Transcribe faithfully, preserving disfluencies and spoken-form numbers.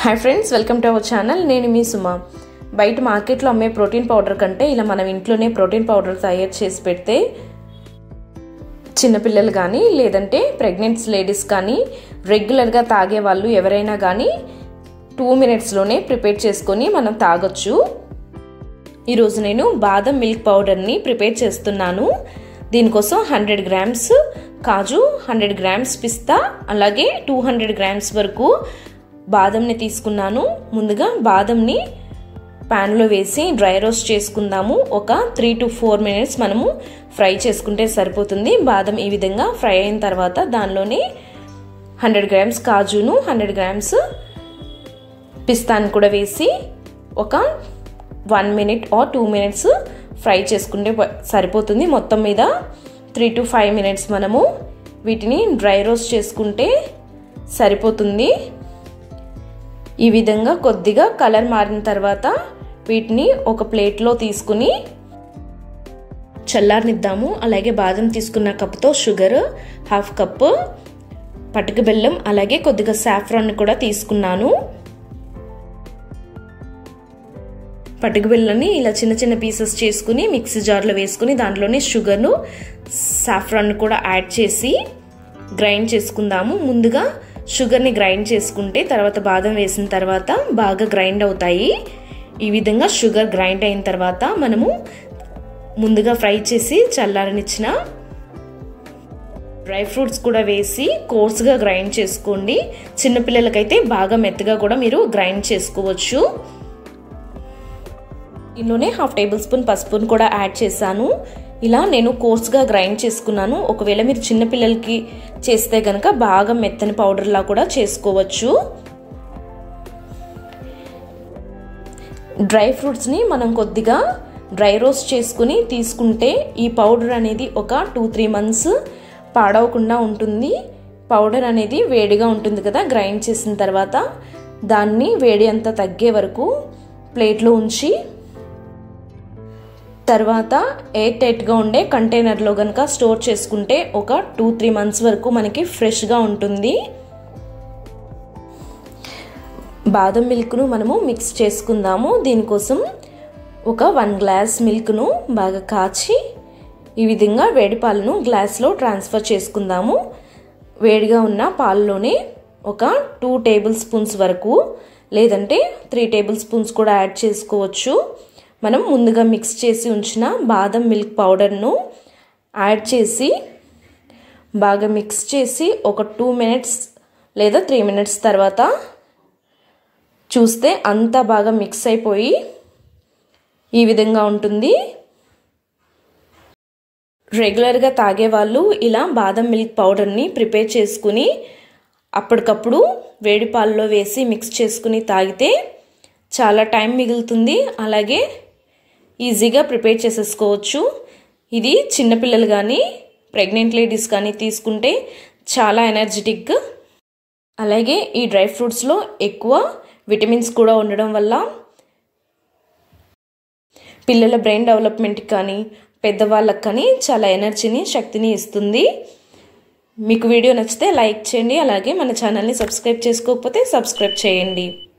Hi friends, welcome to our channel. నేను మీ సుమ. బయట మార్కెట్లో అమ్మే ప్రోటీన్ పౌడర్ కంటే ఇలా మనం ఇంట్లోనే ప్రోటీన్ పౌడర్ తయారు చేసి పెడితే చిన్నపిల్లలు కానీ లేదంటే ప్రెగ్నెంట్స్ లేడీస్ కానీ రెగ్యులర్గా తాగే వాళ్ళు ఎవరైనా కానీ టూ మినిట్స్లోనే ప్రిపేర్ చేసుకొని మనం తాగొచ్చు. ఈరోజు నేను బాదం మిల్క్ పౌడర్ని ప్రిపేర్ చేస్తున్నాను. దీనికోసం హండ్రెడ్ గ్రామ్స్ కాజు, హండ్రెడ్ గ్రామ్స్ పిస్తా, అలాగే టూ హండ్రెడ్ గ్రామ్స్ వరకు బాదంని తీసుకున్నాను. ముందుగా బాదంని ప్యాన్లో వేసి డ్రై రోస్ట్ చేసుకుందాము. ఒక త్రీ టు ఫోర్ మినిట్స్ మనము ఫ్రై చేసుకుంటే సరిపోతుంది. బాదం ఈ విధంగా ఫ్రై అయిన తర్వాత దానిలోనే హండ్రెడ్ గ్రామ్స్ కాజును, హండ్రెడ్ గ్రామ్స్ పిస్తాను కూడా వేసి ఒక one minute or two minutes fry చేసుకుంటే సరిపోతుంది. మొత్తం మీద త్రీ టు ఫైవ్ మినిట్స్ మనము వీటిని డ్రై రోస్ట్ చేసుకుంటే సరిపోతుంది. ఈ విధంగా కొద్దిగా కలర్ మారిన తర్వాత వీటిని ఒక ప్లేట్లో తీసుకుని చల్లారనిద్దాము. అలాగే బాదం తీసుకున్న కప్తో షుగర్, హాఫ్ కప్ పటిక బెల్లం, అలాగే కొద్దిగా సాఫ్రాన్ కూడా తీసుకున్నాను. పటిక బెల్లాన్ని ఇలా చిన్న చిన్న పీసెస్ చేసుకుని మిక్సీ జార్లో వేసుకుని దాంట్లోనే షుగర్ను, సాఫ్రాన్ కూడా యాడ్ చేసి గ్రైండ్ చేసుకుందాము. ముందుగా షుగర్ని గ్రైండ్ చేసుకుంటే తర్వాత బాదం వేసిన తర్వాత బాగా గ్రైండ్ అవుతాయి. ఈ విధంగా షుగర్ గ్రైండ్ అయిన తర్వాత మనము ముందుగా ఫ్రై చేసి చల్లారనిచ్చిన డ్రై ఫ్రూట్స్ కూడా వేసి కోర్స్గా గ్రైండ్ చేసుకోండి. చిన్నపిల్లలకైతే బాగా మెత్తగా కూడా మీరు గ్రైండ్ చేసుకోవచ్చు. ఇందులోనే హాఫ్ టేబుల్ స్పూన్ పసుపును కూడా యాడ్ చేశాను. ఇలా నేను కోర్స్గా గ్రైండ్ చేసుకున్నాను. ఒకవేళ మీరు చిన్నపిల్లలకి చేస్తే కనుక బాగా మెత్తని పౌడర్లా కూడా చేసుకోవచ్చు. డ్రై ఫ్రూట్స్ని మనం కొద్దిగా డ్రై రోస్ట్ చేసుకుని తీసుకుంటే ఈ పౌడర్ అనేది ఒక టూ త్రీ మంత్స్ పాడవకుండా ఉంటుంది. పౌడర్ అనేది వేడిగా ఉంటుంది కదా, గ్రైండ్ చేసిన తర్వాత దాన్ని వేడి అంతా తగ్గే వరకు ప్లేట్లో ఉంచి తర్వాత ఎయిర్ టైట్గా ఉండే కంటైనర్లో కనుక స్టోర్ చేసుకుంటే ఒక టూ త్రీ మంత్స్ వరకు మనకి ఫ్రెష్గా ఉంటుంది. బాదం మిల్క్ను మనము మిక్స్ చేసుకుందాము. దీనికోసం ఒక వన్ గ్లాస్ మిల్క్ను బాగా కాచి ఈ విధంగా వేడి పాలను గ్లాస్లో ట్రాన్స్ఫర్ చేసుకుందాము. వేడిగా ఉన్న పాలలోనే ఒక టూ టేబుల్ స్పూన్స్ వరకు లేదంటే త్రీ టేబుల్ స్పూన్స్ కూడా యాడ్ చేసుకోవచ్చు. మనం ముందుగా మిక్స్ చేసి ఉంచిన బాదం మిల్క్ పౌడర్ను యాడ్ చేసి బాగా మిక్స్ చేసి ఒక టూ మినిట్స్ లేదా త్రీ మినిట్స్ తర్వాత చూస్తే అంతా బాగా మిక్స్ అయిపోయి ఈ విధంగా ఉంటుంది. రెగ్యులర్గా తాగే వాళ్ళు ఇలా బాదం మిల్క్ పౌడర్ని ప్రిపేర్ చేసుకుని అప్పటికప్పుడు వేడి పాలలో వేసి మిక్స్ చేసుకుని తాగితే చాలా టైం మిగులుతుంది. అలాగే ఈజీగా ప్రిపేర్ చేసేసుకోవచ్చు. ఇది చిన్నపిల్లలు కానీ ప్రెగ్నెంట్ లేడీస్ కానీ తీసుకుంటే చాలా ఎనర్జెటిక్. అలాగే ఈ డ్రై ఫ్రూట్స్లో ఎక్కువ విటమిన్స్ కూడా ఉండడం వల్ల పిల్లల బ్రెయిన్ డెవలప్మెంట్కి కానీ పెద్దవాళ్ళకి కానీ చాలా ఎనర్జీని, శక్తిని ఇస్తుంది. మీకు వీడియో నచ్చితే లైక్ చేయండి. అలాగే మన ఛానల్ని సబ్స్క్రైబ్ చేసుకోకపోతే సబ్స్క్రైబ్ చేయండి.